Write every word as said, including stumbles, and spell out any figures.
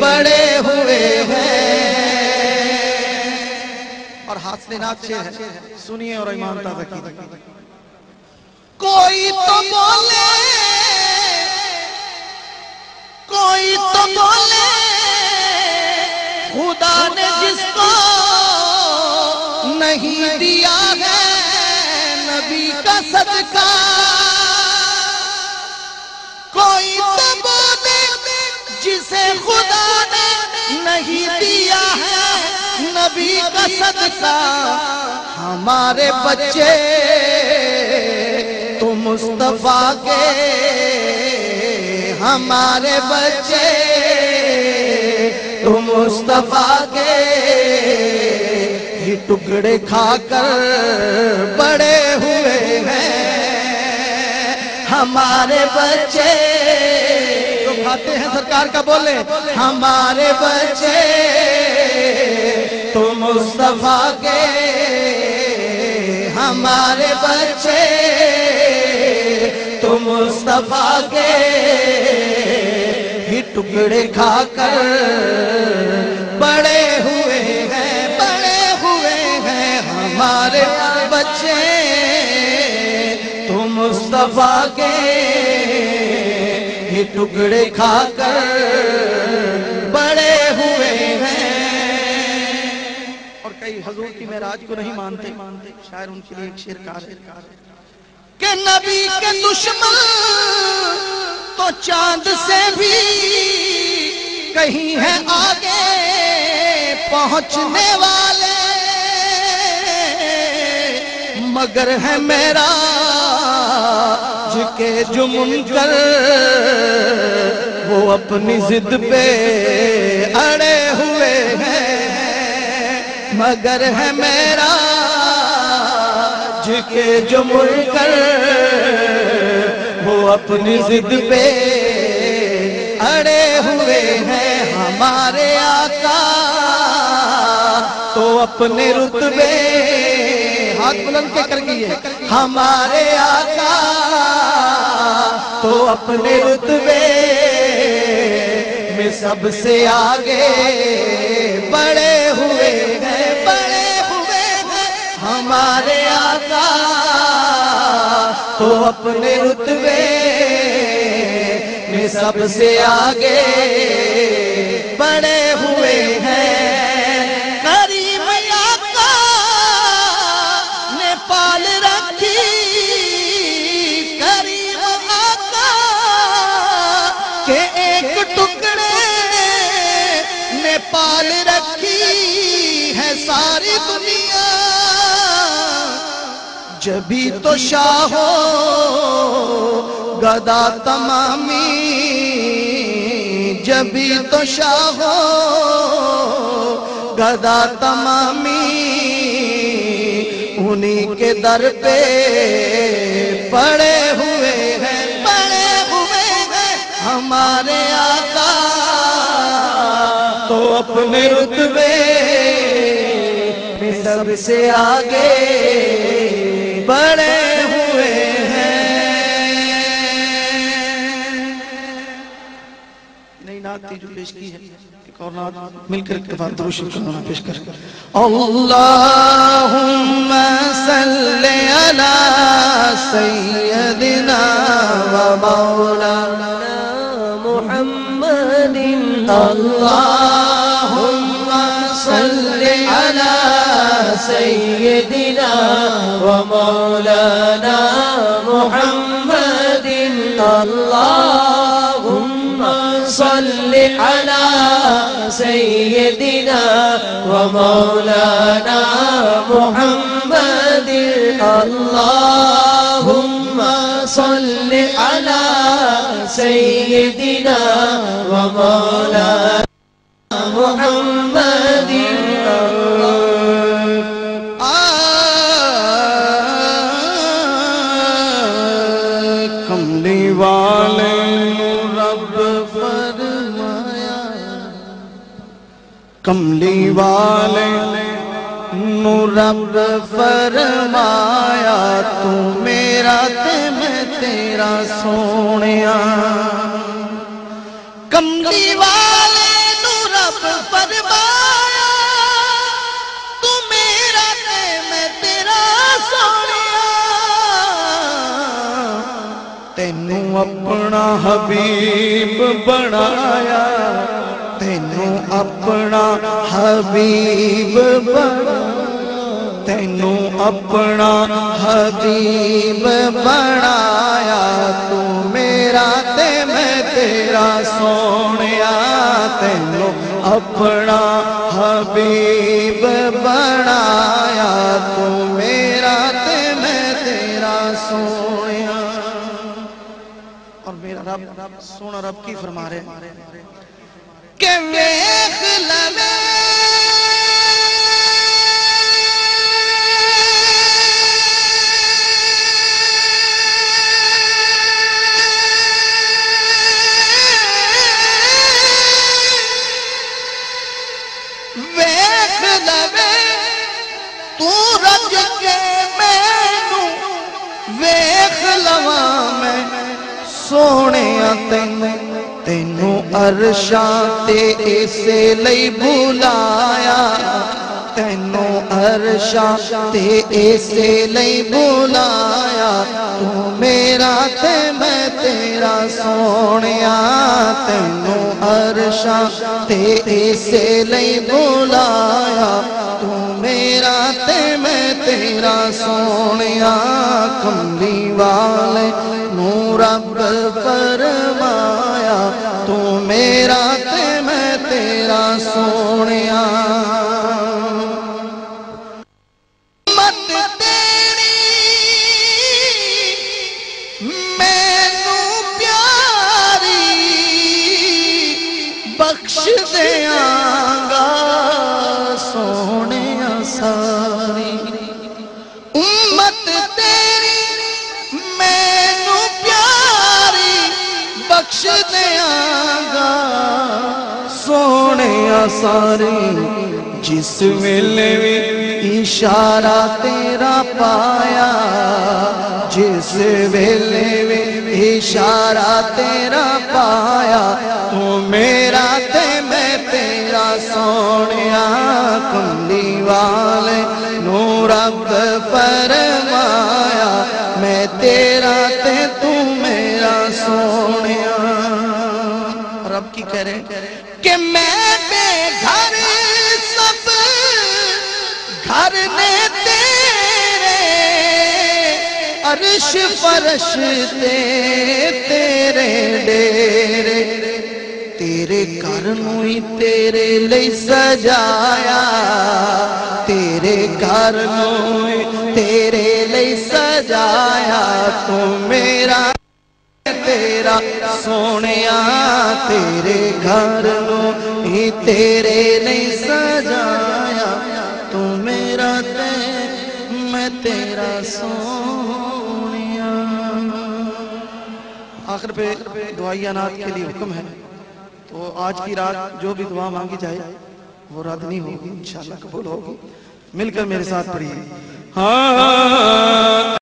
بڑے ہوئے ہیں۔ اور حاصل نعت سے ہے، سنیے اور ایمان تازہ کیجئے۔ کوئی تو بولے کوئی تو بولے خدا نے جس کو نہیں دیا ہے نبی کا صدقہ، کوئی تو بولے جسے خدا نے نہیں دیا ہے نبی کا صدقہ، ہمارے بچے تو مصطفیٰ کے، ہمارے بچے تو مصطفیٰ کے ہی ٹکڑے کھا کر بڑے ہوئے ہیں، ہمارے بچے تو کھاتے ہیں سرکار کا بولے، ہمارے بچے تو مصطفیٰ کے، ہمارے بچے تو مصطفیٰ کے ہی ٹکڑے کھا کر بڑے ہوئے ہیں، بڑے ہوئے ہیں، ہمارے بچے تو مصطفیٰ کے ہی ٹکڑے کھا کر بڑے ہوئے ہیں۔ اور کئی حضور کی معراج کو نہیں مانتے، شاعر ان کے لیے ایک شعر کہا ہے کہ نبی کے دشمن تو چاند سے بھی کہیں ہے آگے پہنچنے والے، مگر ہے میرا جکے جو منکر وہ اپنی ضد پہ اڑے ہوئے ہیں، مگر ہے میرا جکے جو منکر وہ اپنی ضد پہ اڑے ہوئے ہیں، ہمارے آقا تو اپنے رتبے، ہاتھ بلند کے کر گئے، ہمارے آقا تو اپنے رتبے میں سب سے آگے بڑے ہوئے ہیں، بڑے ہوئے ہیں، ہمارے آقا تو اپنے رتبے میں سب سے آگے بڑے ہوئے ہیں۔ کریم آقا نے پال رکھی، کریم آقا کے ایک ٹکڑے نے پال رکھی ہے ساری دنیا، جبھی تو شاہو گدا تمامی، جبھی تو شاہو گدا تمامی انہی کے در پہ پڑے ہوئے ہیں، پڑے ہوئے ہیں، ہمارے آقا تو اپنے رتبے میں سب سے آگے بڑے ہوئے ہیں۔ نئی نعت جو پیش کی ہے، ایک اور نعت مل کر اکتفا درود شریف کا پیش کر۔ اللہم صلی علی سیدنا و مولانا محمد، اللہم صلی علی سیدنا و مولانا محمد، اللہم صلی علی سیدنا و مولانا محمد، اللہم صلی علی سیدنا و مولانا محمد۔ کملی والے رب فرمایا، کملی والے نو رب فرمایا، تو میرا تے میں تیرا سونیا، کملی والے نو فرمایا تو میرا تے میں تیرا سونیا تینوں اپنا حبیب بنایا تینوں اپنا حبیب بنایا تینوں اپنا حبیب بنایا تو میرا تے میں تیرا سونیا تینوں اپنا حبیب بنایا تو میرا تے میں تیرا سونیا اور میرا رب سونا رب کی فرما رہے کہ ویکھ لوے ویکھ لوے تو رج کے مینوں ویکھ لواں میں سونیا تینوں تینوں عرشاں تے اسے لئی بلایا تینوں عرشاں تے اسے لئی بلایا تو میرا تے میں تیرا سونیا تینوں عرشاں تے اسے لئی بلایا تو میرا تے میں تیرا سونیا کملی والے نو رب فرمایا تو میرا تے میں تیرا سونیا مت تیری مینوں پیاری بخش دیاں گا سونیا ساری امت تیری مینوں پیاری بخش دیاں گا سونیا ساری جس ویلے بھی اشارہ تیرا پایا جس ویلے بھی اشارہ تیرا پایا تو میرا تے میں تیرا سونیا کملی والے نو رب فرمایا میں تیرا تے تو میرا سونیا رب کی کہہ رہے کہ میں بے گھر سب گھر نے تیرے عرش فرش تے تیرے ڈیرے تیرے گھر نوں ہی تیرے لئی سجایا تیرے گھر نوں ہی تیرے لئی سجایا تو میرا تیرا سونیا تیرے گھر نوں ہی تیرے لئی سجایا تو میرا تے میں تیرا سونیا آخر پہ دعائیہ نات کے لیے حکم ہے تو آج کی رات جو بھی دعا مانگی جائے وہ رد نہیں ہوگی انشاءاللہ قبول ہوگی مل کر میرے ساتھ پڑھیے ہاں